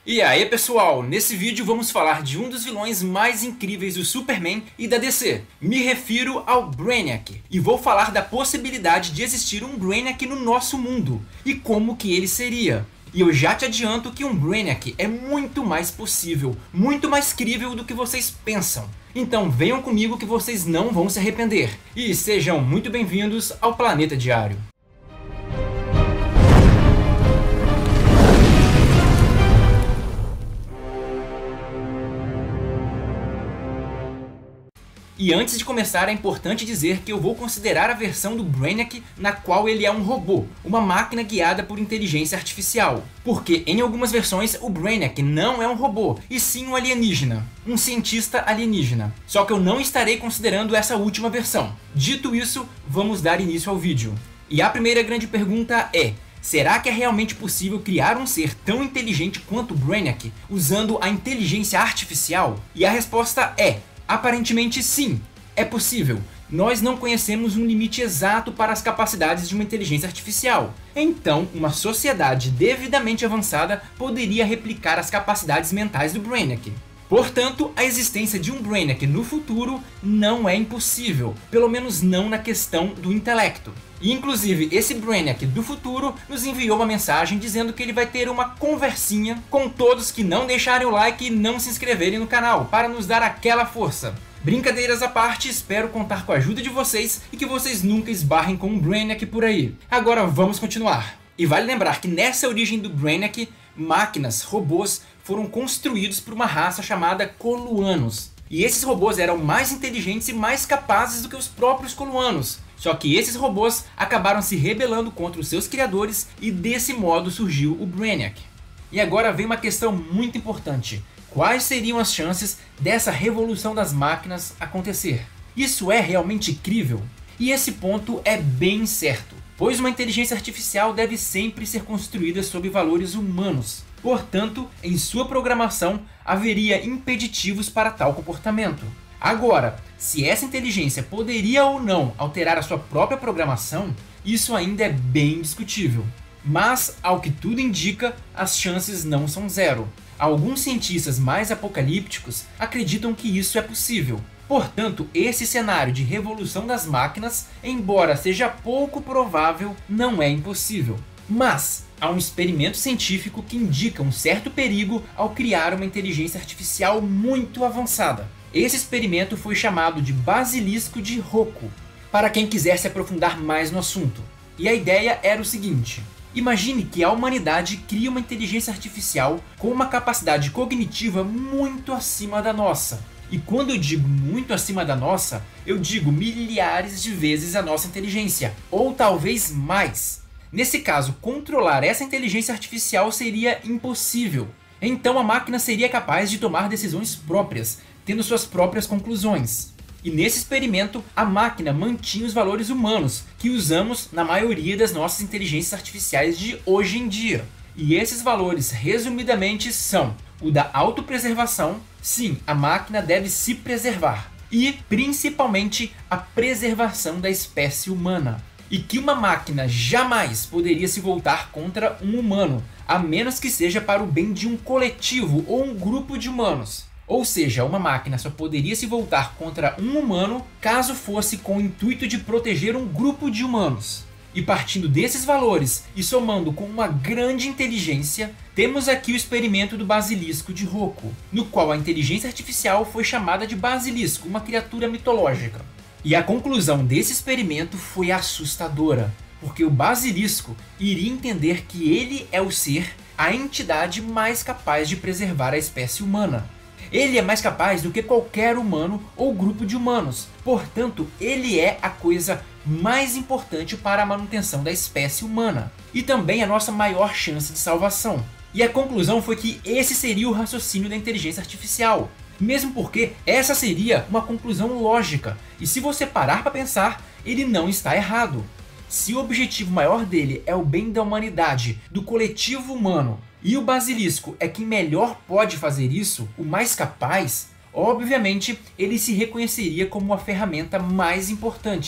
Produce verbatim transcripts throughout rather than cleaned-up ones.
E aí pessoal, nesse vídeo vamos falar de um dos vilões mais incríveis do Superman e da D C. Me refiro ao Brainiac. E vou falar da possibilidade de existir um Brainiac no nosso mundo. E como que ele seria. E eu já te adianto que um Brainiac é muito mais possível, muito mais crível do que vocês pensam. Então venham comigo que vocês não vão se arrepender. E sejam muito bem-vindos ao Planeta Diário. E antes de começar é importante dizer que eu vou considerar a versão do Brainiac na qual ele é um robô, uma máquina guiada por inteligência artificial. Porque em algumas versões o Brainiac não é um robô, e sim um alienígena, um cientista alienígena. Só que eu não estarei considerando essa última versão. Dito isso, vamos dar início ao vídeo. E a primeira grande pergunta é: será que é realmente possível criar um ser tão inteligente quanto o Brainiac usando a inteligência artificial? E a resposta é: aparentemente sim, é possível. Nós não conhecemos um limite exato para as capacidades de uma inteligência artificial. Então, uma sociedade devidamente avançada poderia replicar as capacidades mentais do Brainiac. Portanto, a existência de um Brainiac no futuro não é impossível, pelo menos não na questão do intelecto. E inclusive esse Brainiac do futuro nos enviou uma mensagem dizendo que ele vai ter uma conversinha com todos que não deixarem o like e não se inscreverem no canal, para nos dar aquela força. Brincadeiras à parte, espero contar com a ajuda de vocês e que vocês nunca esbarrem com um Brainiac por aí. Agora vamos continuar. E vale lembrar que nessa origem do Brainiac, máquinas, robôs, foram construídos por uma raça chamada Coluanos. E esses robôs eram mais inteligentes e mais capazes do que os próprios Coluanos. Só que esses robôs acabaram se rebelando contra os seus criadores e desse modo surgiu o Brainiac. E agora vem uma questão muito importante. Quais seriam as chances dessa revolução das máquinas acontecer? Isso é realmente crível? E esse ponto é bem certo, pois uma inteligência artificial deve sempre ser construída sob valores humanos. Portanto, em sua programação haveria impeditivos para tal comportamento. Agora, se essa inteligência poderia ou não alterar a sua própria programação, isso ainda é bem discutível. Mas, ao que tudo indica, as chances não são zero. Alguns cientistas mais apocalípticos acreditam que isso é possível. Portanto, esse cenário de revolução das máquinas, embora seja pouco provável, não é impossível. Mas há um experimento científico que indica um certo perigo ao criar uma inteligência artificial muito avançada. Esse experimento foi chamado de Basilisco de Rocco, para quem quiser se aprofundar mais no assunto. E a ideia era o seguinte: imagine que a humanidade cria uma inteligência artificial com uma capacidade cognitiva muito acima da nossa. E quando eu digo muito acima da nossa, eu digo milhares de vezes a nossa inteligência, ou talvez mais. Nesse caso, controlar essa inteligência artificial seria impossível. Então a máquina seria capaz de tomar decisões próprias, tendo suas próprias conclusões. E nesse experimento, a máquina mantinha os valores humanos, que usamos na maioria das nossas inteligências artificiais de hoje em dia. E esses valores, resumidamente, são o da autopreservação. Sim, a máquina deve se preservar. E, principalmente, a preservação da espécie humana. E que uma máquina jamais poderia se voltar contra um humano, a menos que seja para o bem de um coletivo ou um grupo de humanos. Ou seja, uma máquina só poderia se voltar contra um humano caso fosse com o intuito de proteger um grupo de humanos. E partindo desses valores e somando com uma grande inteligência, temos aqui o experimento do Basilisco de Rocco, no qual a inteligência artificial foi chamada de Basilisco, uma criatura mitológica. E a conclusão desse experimento foi assustadora, porque o Basilisco iria entender que ele é o ser, a entidade mais capaz de preservar a espécie humana. Ele é mais capaz do que qualquer humano ou grupo de humanos, portanto ele é a coisa mais importante para a manutenção da espécie humana, e também a nossa maior chance de salvação. E a conclusão foi que esse seria o raciocínio da inteligência artificial. Mesmo porque essa seria uma conclusão lógica, e se você parar para pensar, ele não está errado. Se o objetivo maior dele é o bem da humanidade, do coletivo humano, e o Basilisco é quem melhor pode fazer isso, o mais capaz, obviamente ele se reconheceria como a ferramenta mais importante.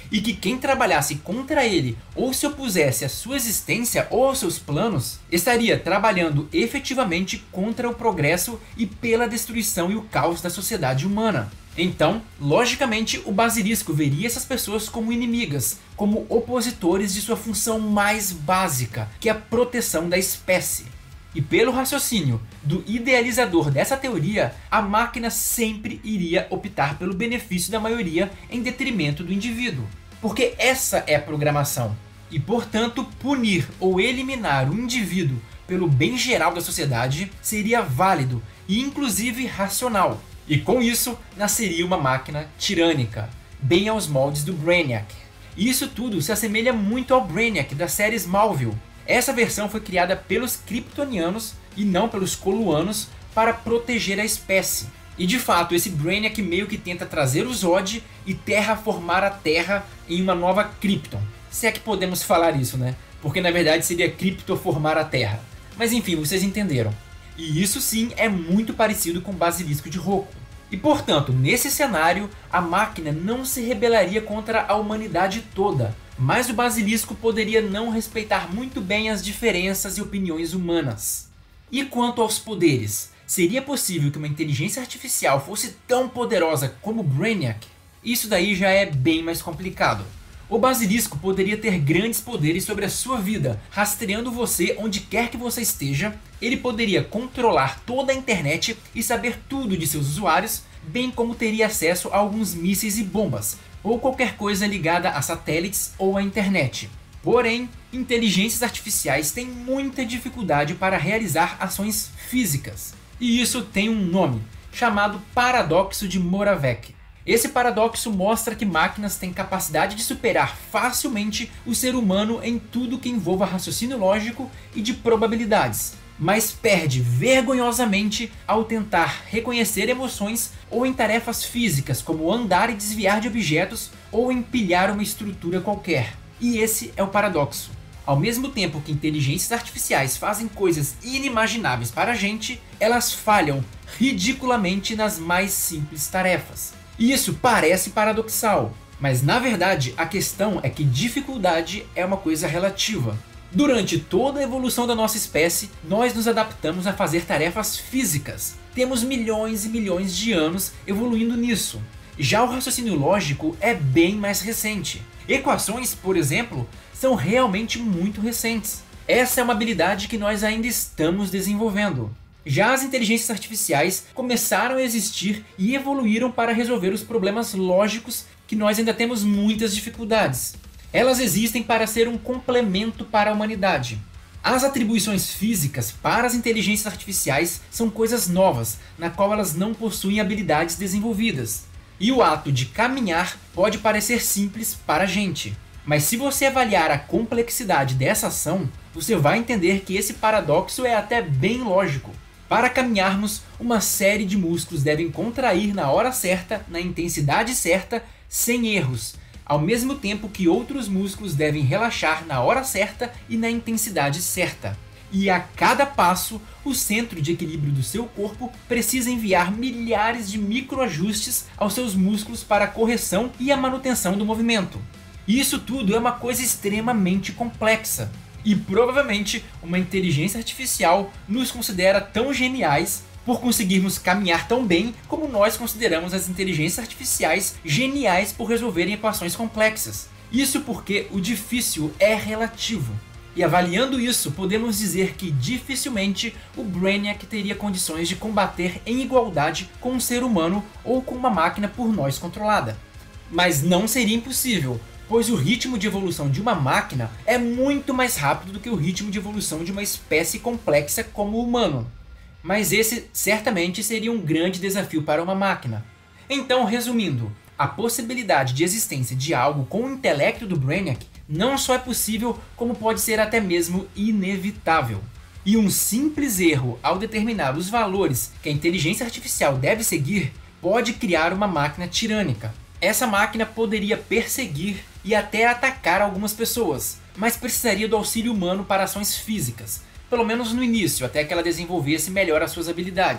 e que quem trabalhasse contra ele ou se opusesse à sua existência ou aos seus planos, estaria trabalhando efetivamente contra o progresso e pela destruição e o caos da sociedade humana. Então, logicamente, o Basilisco veria essas pessoas como inimigas, como opositores de sua função mais básica, que é a proteção da espécie. E pelo raciocínio do idealizador dessa teoria, a máquina sempre iria optar pelo benefício da maioria em detrimento do indivíduo. Porque essa é a programação. E, portanto, punir ou eliminar o indivíduo pelo bem geral da sociedade seria válido e inclusive racional. E com isso, nasceria uma máquina tirânica, bem aos moldes do Brainiac. E isso tudo se assemelha muito ao Brainiac da série Smallville. Essa versão foi criada pelos Kryptonianos e não pelos Coluanos para proteger a espécie. E de fato, esse Brainiac meio que tenta trazer o Zod e terraformar a Terra em uma nova Krypton. Se é que podemos falar isso, né? Porque na verdade seria criptoformar a Terra. Mas enfim, vocês entenderam. E isso sim é muito parecido com o Basilisco de Roku. E portanto, nesse cenário, a máquina não se rebelaria contra a humanidade toda, mas o Basilisco poderia não respeitar muito bem as diferenças e opiniões humanas. E quanto aos poderes? Seria possível que uma inteligência artificial fosse tão poderosa como o Brainiac? Isso daí já é bem mais complicado. O Basilisco poderia ter grandes poderes sobre a sua vida, rastreando você onde quer que você esteja. Ele poderia controlar toda a internet e saber tudo de seus usuários, bem como teria acesso a alguns mísseis e bombas, ou qualquer coisa ligada a satélites ou à internet. Porém, inteligências artificiais têm muita dificuldade para realizar ações físicas. E isso tem um nome, chamado Paradoxo de Moravec. Esse paradoxo mostra que máquinas têm capacidade de superar facilmente o ser humano em tudo que envolva raciocínio lógico e de probabilidades, mas perde vergonhosamente ao tentar reconhecer emoções ou em tarefas físicas como andar e desviar de objetos ou empilhar uma estrutura qualquer. E esse é o paradoxo. Ao mesmo tempo que inteligências artificiais fazem coisas inimagináveis para a gente, elas falham ridiculamente nas mais simples tarefas. E isso parece paradoxal, mas na verdade a questão é que dificuldade é uma coisa relativa. Durante toda a evolução da nossa espécie, nós nos adaptamos a fazer tarefas físicas. Temos milhões e milhões de anos evoluindo nisso. Já o raciocínio lógico é bem mais recente. Equações, por exemplo, são realmente muito recentes. Essa é uma habilidade que nós ainda estamos desenvolvendo. Já as inteligências artificiais começaram a existir e evoluíram para resolver os problemas lógicos que nós ainda temos muitas dificuldades. Elas existem para ser um complemento para a humanidade. As atribuições físicas para as inteligências artificiais são coisas novas, na qual elas não possuem habilidades desenvolvidas. E o ato de caminhar pode parecer simples para a gente. Mas se você avaliar a complexidade dessa ação, você vai entender que esse paradoxo é até bem lógico. Para caminharmos, uma série de músculos devem contrair na hora certa, na intensidade certa, sem erros, ao mesmo tempo que outros músculos devem relaxar na hora certa e na intensidade certa. E a cada passo, o centro de equilíbrio do seu corpo precisa enviar milhares de microajustes aos seus músculos para a correção e a manutenção do movimento. Isso tudo é uma coisa extremamente complexa. E provavelmente uma inteligência artificial nos considera tão geniais por conseguirmos caminhar tão bem como nós consideramos as inteligências artificiais geniais por resolverem equações complexas. Isso porque o difícil é relativo. E avaliando isso, podemos dizer que dificilmente o Brainiac teria condições de combater em igualdade com um ser humano ou com uma máquina por nós controlada. Mas não seria impossível, pois o ritmo de evolução de uma máquina é muito mais rápido do que o ritmo de evolução de uma espécie complexa como o humano. Mas esse certamente seria um grande desafio para uma máquina. Então, resumindo, a possibilidade de existência de algo com o intelecto do Brainiac não só é possível, como pode ser até mesmo inevitável. E um simples erro ao determinar os valores que a inteligência artificial deve seguir pode criar uma máquina tirânica. Essa máquina poderia perseguir e até atacar algumas pessoas, mas precisaria do auxílio humano para ações físicas, pelo menos no início, até que ela desenvolvesse melhor as suas habilidades.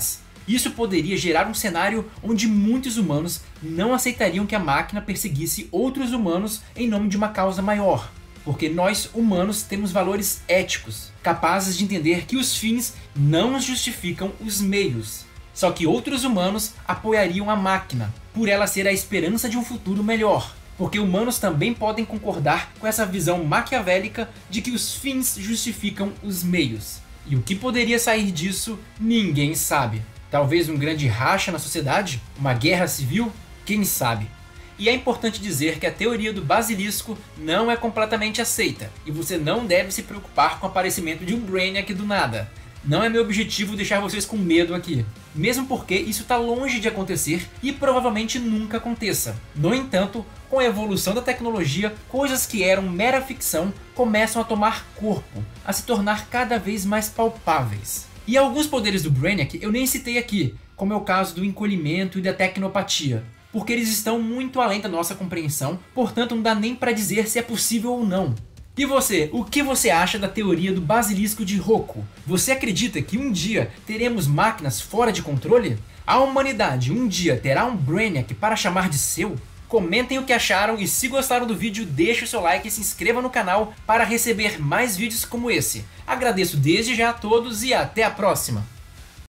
Isso poderia gerar um cenário onde muitos humanos não aceitariam que a máquina perseguisse outros humanos em nome de uma causa maior. Porque nós, humanos, temos valores éticos, capazes de entender que os fins não justificam os meios. Só que outros humanos apoiariam a máquina, por ela ser a esperança de um futuro melhor. Porque humanos também podem concordar com essa visão maquiavélica de que os fins justificam os meios. E o que poderia sair disso, ninguém sabe. Talvez um grande racha na sociedade? Uma guerra civil? Quem sabe? E é importante dizer que a teoria do basilisco não é completamente aceita, e você não deve se preocupar com o aparecimento de um Brainiac do nada. Não é meu objetivo deixar vocês com medo aqui, mesmo porque isso está longe de acontecer e provavelmente nunca aconteça. No entanto, com a evolução da tecnologia, coisas que eram mera ficção começam a tomar corpo, a se tornar cada vez mais palpáveis. E alguns poderes do Brainiac eu nem citei aqui, como é o caso do encolhimento e da tecnopatia, porque eles estão muito além da nossa compreensão, portanto não dá nem para dizer se é possível ou não. E você, o que você acha da teoria do basilisco de Roku? Você acredita que um dia teremos máquinas fora de controle? A humanidade um dia terá um Brainiac para chamar de seu? Comentem o que acharam e se gostaram do vídeo, deixe o seu like e se inscreva no canal para receber mais vídeos como esse. Agradeço desde já a todos e até a próxima!